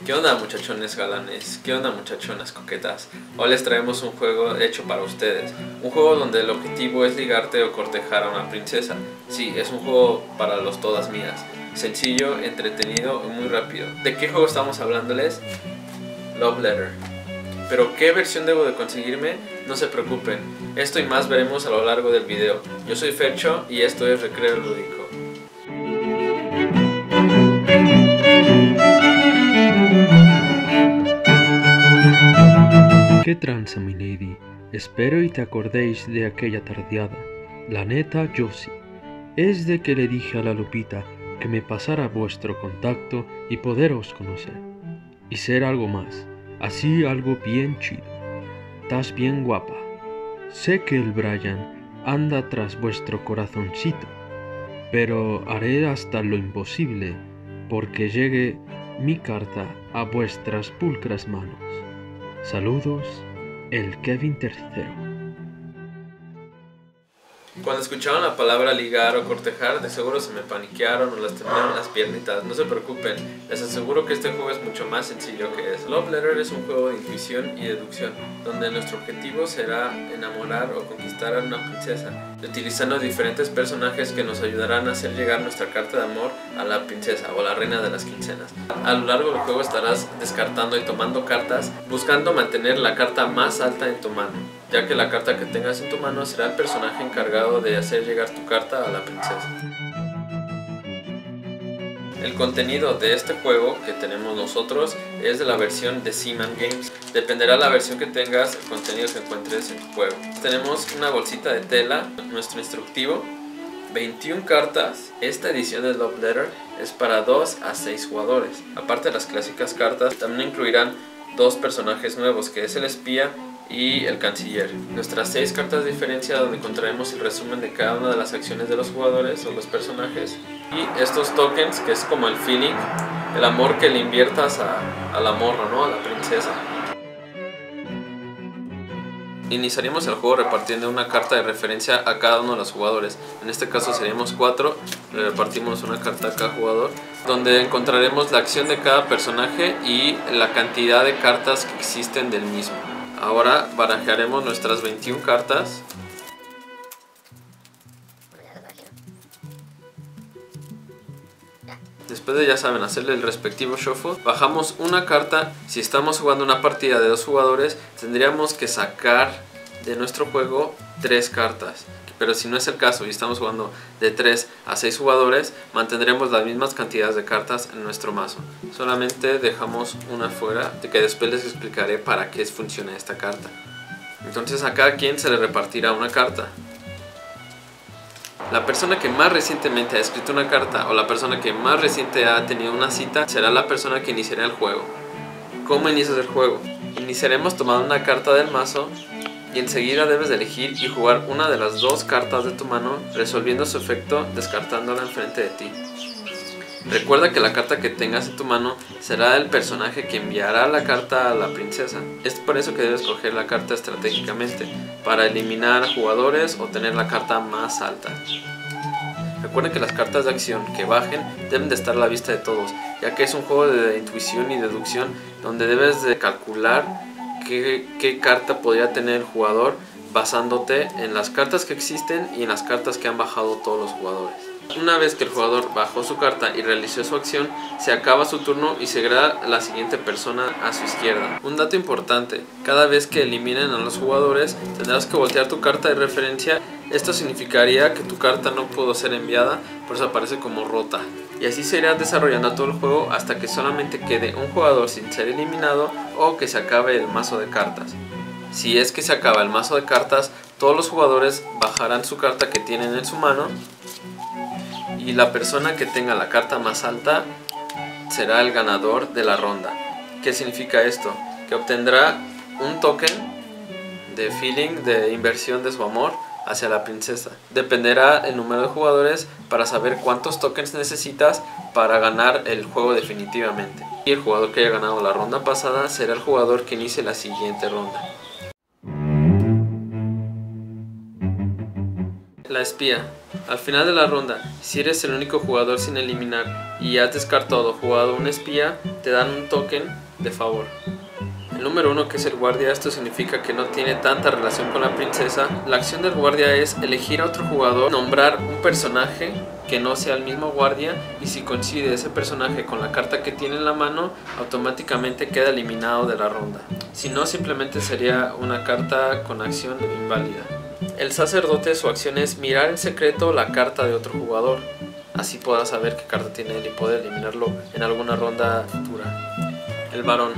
¿Qué onda, muchachones galanes? ¿Qué onda, muchachonas coquetas? Hoy les traemos un juego hecho para ustedes. Un juego donde el objetivo es ligarte o cortejar a una princesa. Sí, es un juego para los todas mías. Sencillo, entretenido y muy rápido. ¿De qué juego estamos hablándoles? Love Letter. ¿Pero qué versión debo de conseguirme? No se preocupen, esto y más veremos a lo largo del video. Yo soy Fercho y esto es Recreo Lúdico. ¿Qué tranza, mi lady? Espero y te acordéis de aquella tardeada. La neta, yo sí. Es de que le dije a la Lupita que me pasara vuestro contacto y poderos conocer. Y ser algo más, así algo bien chido. Estás bien guapa. Sé que el Brian anda tras vuestro corazoncito, pero haré hasta lo imposible porque llegue mi carta a vuestras pulcras manos. Saludos, el Kevin III. Cuando escucharon la palabra ligar o cortejar, de seguro se me paniquearon o las temblaron las piernitas. No se preocupen, les aseguro que este juego es mucho más sencillo que es. Love Letter es un juego de intuición y deducción, donde nuestro objetivo será enamorar o conquistar a una princesa, utilizando diferentes personajes que nos ayudarán a hacer llegar nuestra carta de amor a la princesa o la reina de las quincenas. A lo largo del juego estarás descartando y tomando cartas, buscando mantener la carta más alta en tu mano, ya que la carta que tengas en tu mano será el personaje encargado de hacer llegar tu carta a la princesa. El contenido de este juego que tenemos nosotros es de la versión de Seaman Games. Dependerá de la versión que tengas, el contenido que encuentres en tu juego. Tenemos una bolsita de tela, nuestro instructivo, 21 cartas. Esta edición de Love Letter es para 2 a 6 jugadores. Aparte de las clásicas cartas, también incluirán 2 personajes nuevos, que es el espía y el canciller. Nuestras 6 cartas de diferencia, donde encontraremos el resumen de cada una de las acciones de los jugadores o los personajes, y estos tokens, que es como el feeling, el amor que le inviertas a la morra, ¿no? A la princesa. Iniciaríamos el juego repartiendo una carta de referencia a cada uno de los jugadores. En este caso seríamos 4, le repartimos una carta a cada jugador, donde encontraremos la acción de cada personaje y la cantidad de cartas que existen del mismo. Ahora barajearemos nuestras 21 cartas. Después de, ya saben, hacerle el respectivo shuffle, bajamos una carta. Si estamos jugando una partida de 2 jugadores, tendríamos que sacar de nuestro juego 3 cartas. Pero si no es el caso y estamos jugando de 3 a 6 jugadores, mantendremos las mismas cantidades de cartas en nuestro mazo. Solamente dejamos una fuera, de que después les explicaré para qué funciona esta carta. Entonces a cada quien se le repartirá una carta. La persona que más recientemente ha escrito una carta o la persona que más reciente ha tenido una cita será la persona que iniciará el juego. ¿Cómo inicias el juego? Iniciaremos tomando una carta del mazo y enseguida debes de elegir y jugar una de las 2 cartas de tu mano, resolviendo su efecto descartándola enfrente de ti. Recuerda que la carta que tengas en tu mano será el personaje que enviará la carta a la princesa. Es por eso que debes coger la carta estratégicamente, para eliminar jugadores o tener la carta más alta. Recuerden que las cartas de acción que bajen deben de estar a la vista de todos, ya que es un juego de intuición y deducción donde debes de calcular qué carta podría tener el jugador basándote en las cartas que existen y en las cartas que han bajado todos los jugadores. Una vez que el jugador bajó su carta y realizó su acción, se acaba su turno y seguirá la siguiente persona a su izquierda. Un dato importante: cada vez que eliminen a los jugadores tendrás que voltear tu carta de referencia. Esto significaría que tu carta no pudo ser enviada, por eso aparece como rota. Y así se irá desarrollando todo el juego hasta que solamente quede un jugador sin ser eliminado o que se acabe el mazo de cartas. Si es que se acaba el mazo de cartas, todos los jugadores bajarán su carta que tienen en su mano y la persona que tenga la carta más alta será el ganador de la ronda. ¿Qué significa esto? Que obtendrá un token de feeling, de inversión de su amor hacia la princesa. Dependerá el número de jugadores para saber cuántos tokens necesitas para ganar el juego definitivamente. Y el jugador que haya ganado la ronda pasada será el jugador que inicie la siguiente ronda. La La espía. Al final de la ronda, si eres el único jugador sin eliminar y has descartado o jugado un espía, te dan un token de favor. El número 1, que es el guardia, esto significa que no tiene tanta relación con la princesa. La acción del guardia es elegir a otro jugador, nombrar un personaje que no sea el mismo guardia, y si coincide ese personaje con la carta que tiene en la mano, automáticamente queda eliminado de la ronda. Si no, simplemente sería una carta con acción inválida. El sacerdote, su acción es mirar en secreto la carta de otro jugador. Así podrás saber qué carta tiene él y poder eliminarlo en alguna ronda futura. El varón.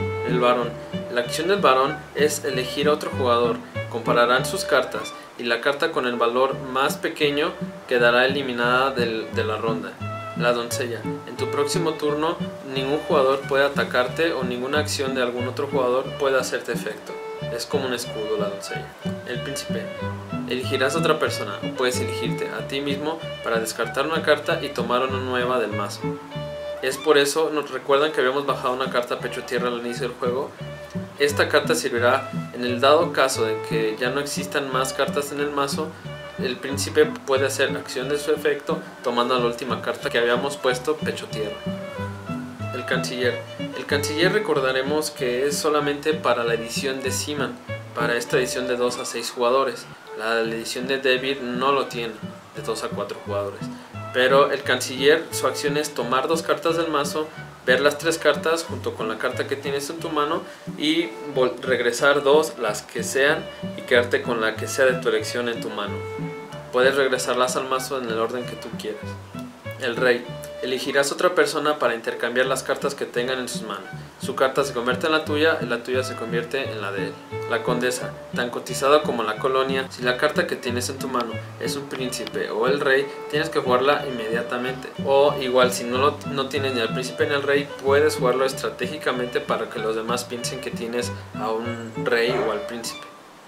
La acción del varón es elegir a otro jugador. Compararán sus cartas y la carta con el valor más pequeño quedará eliminada de la ronda. La doncella. En tu próximo turno, ningún jugador puede atacarte o ninguna acción de algún otro jugador puede hacerte efecto. Es como un escudo la doncella. El príncipe. Elegirás a otra persona o puedes elegirte a ti mismo para descartar una carta y tomar una nueva del mazo. Es por eso, nos recuerdan que habíamos bajado una carta pecho tierra al inicio del juego. Esta carta servirá en el dado caso de que ya no existan más cartas en el mazo. El príncipe puede hacer acción de su efecto tomando la última carta que habíamos puesto pecho tierra. El canciller. El canciller recordaremos que es solamente para la edición de Seaman, para esta edición de 2 a 6 jugadores. La edición de Devir no lo tiene, de 2 a 4 jugadores. Pero el canciller, su acción es tomar 2 cartas del mazo, ver las 3 cartas junto con la carta que tienes en tu mano y regresar 2, las que sean, y quedarte con la que sea de tu elección en tu mano. Puedes regresarlas al mazo en el orden que tú quieras. El rey. Elegirás otra persona para intercambiar las cartas que tengan en sus manos. Su carta se convierte en la tuya y la tuya se convierte en la de él. La condesa. Tan cotizada como la colonia, si la carta que tienes en tu mano es un príncipe o el rey, tienes que jugarla inmediatamente. O igual, si no tienes ni al príncipe ni al rey, puedes jugarlo estratégicamente para que los demás piensen que tienes a un rey o al príncipe.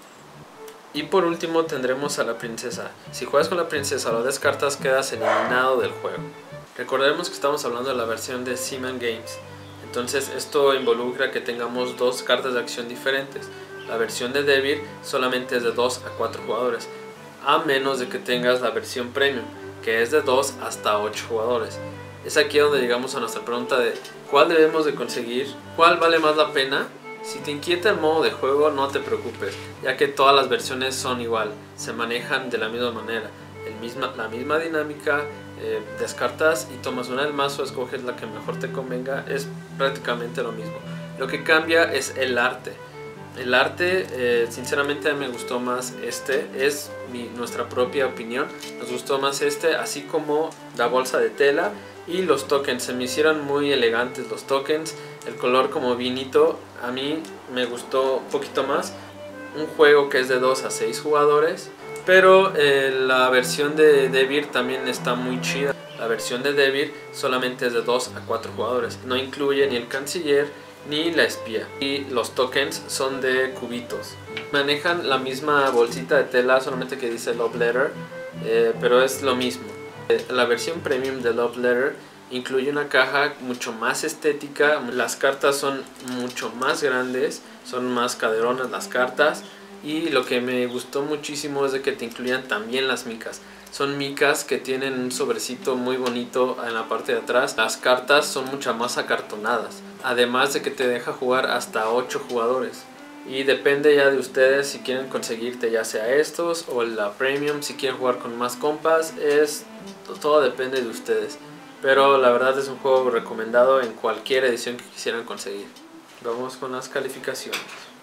Y por último tendremos a la princesa. Si juegas con la princesa o la descartas, quedas eliminado del juego. Recordemos que estamos hablando de la versión de Seaman Games. Entonces esto involucra que tengamos 2 cartas de acción diferentes. La versión de Devir solamente es de 2 a 4 jugadores, a menos de que tengas la versión Premium, que es de 2 hasta 8 jugadores. Es aquí donde llegamos a nuestra pregunta de ¿cuál debemos de conseguir? ¿Cuál vale más la pena? Si te inquieta el modo de juego, no te preocupes, ya que todas las versiones son igual, se manejan de la misma manera, la misma dinámica. Descartas y tomas una del mazo, escoges la que mejor te convenga, es prácticamente lo mismo. Lo que cambia es el arte. El arte, sinceramente a mí me gustó más es nuestra propia opinión, nos gustó más así como la bolsa de tela y los tokens, se me hicieron muy elegantes los tokens, el color como vinito, a mí me gustó un poquito más. Un juego que es de 2 a 6 jugadores. Pero la versión de Devir también está muy chida. La versión de Devir solamente es de 2 a 4 jugadores. No incluye ni el canciller ni la espía. Y los tokens son de cubitos. Manejan la misma bolsita de tela, solamente que dice Love Letter. Pero es lo mismo. La versión premium de Love Letter incluye una caja mucho más estética. Las cartas son mucho más grandes. Son más caderonas las cartas. Y lo que me gustó muchísimo es de que te incluyan también las micas. Son micas que tienen un sobrecito muy bonito en la parte de atrás. Las cartas son mucho más acartonadas. Además de que te deja jugar hasta 8 jugadores. Y depende ya de ustedes si quieren conseguirte ya sea estos o la premium. Si quieren jugar con más compas, todo depende de ustedes. Pero la verdad es un juego recomendado en cualquier edición que quisieran conseguir. Vamos con las calificaciones.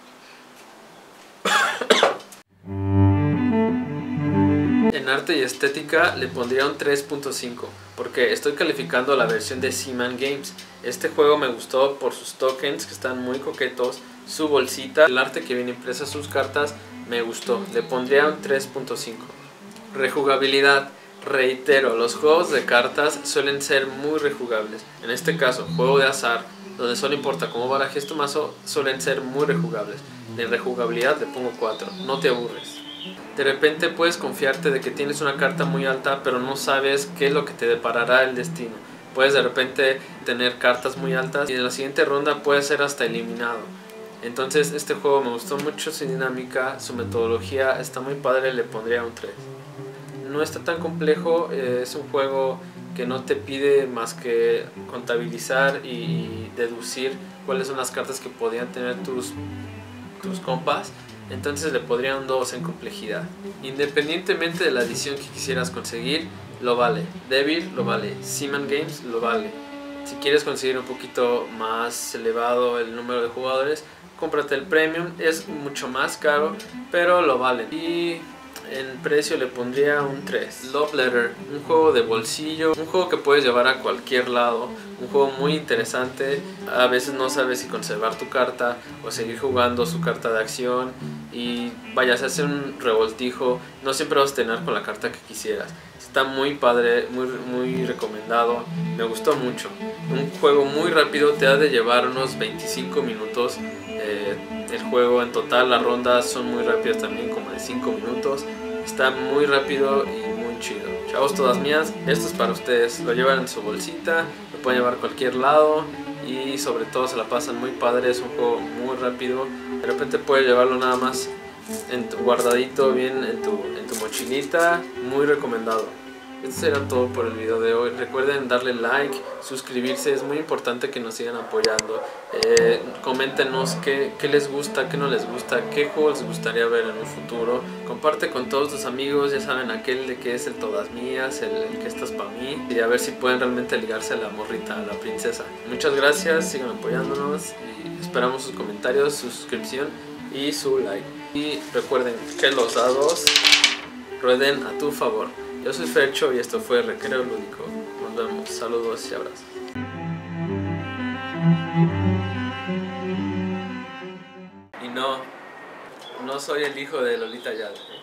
En arte y estética le pondría un 3.5 porque estoy calificando la versión de Seaman Games. Este juego me gustó por sus tokens que están muy coquetos, su bolsita, el arte que viene impresa sus cartas me gustó, le pondría un 3.5. Rejugabilidad. Reitero, los juegos de cartas suelen ser muy rejugables. En este caso, juego de azar, donde solo importa cómo barajes tu mazo, suelen ser muy rejugables. De rejugabilidad le pongo 4, no te aburres. De repente puedes confiarte de que tienes una carta muy alta, pero no sabes qué es lo que te deparará el destino. Puedes de repente tener cartas muy altas y en la siguiente ronda puedes ser hasta eliminado. Entonces este juego me gustó mucho su dinámica, su metodología está muy padre, le pondría un 3. no está tan complejo, es un juego que no te pide más que contabilizar y deducir cuáles son las cartas que podían tener tus compas. Entonces le podría un 2 en complejidad. Independientemente de la edición que quisieras conseguir, lo vale. Devir lo vale, Seaman Games lo vale. Si quieres conseguir un poquito más elevado el número de jugadores, cómprate el Premium, es mucho más caro, pero lo vale. Y en precio le pondría un 3. Love Letter, un juego de bolsillo, un juego que puedes llevar a cualquier lado, un juego muy interesante. A veces no sabes si conservar tu carta o seguir jugando su carta de acción y vayas a hacer un revoltijo, no siempre vas a tener con la carta que quisieras. Está muy padre, muy recomendado, me gustó mucho. Un juego muy rápido, te ha de llevar unos 25 minutos. El juego en total, las rondas son muy rápidas también, como de 5 minutos. Está muy rápido y muy chido. Chavos, todas mías, esto es para ustedes. Lo llevan en su bolsita, lo pueden llevar a cualquier lado y sobre todo se la pasan muy padre. Es un juego muy rápido. De repente puedes llevarlo nada más en tu guardadito, bien en tu mochilita. Muy recomendado. Esto será todo por el video de hoy. Recuerden darle like, suscribirse, es muy importante que nos sigan apoyando. Coméntenos qué les gusta, qué no les gusta, qué juegos les gustaría ver en un futuro. Comparte con todos tus amigos, ya saben, aquel de que es el todas mías, el que estás para mí. Y a ver si pueden realmente ligarse a la morrita, a la princesa. Muchas gracias, sigan apoyándonos y esperamos sus comentarios, su suscripción y su like. Y recuerden que los dados rueden a tu favor. Yo soy Fercho y esto fue Recreo Lúdico. Nos vemos, saludos y abrazos. Y no soy el hijo de Lolita Ayala.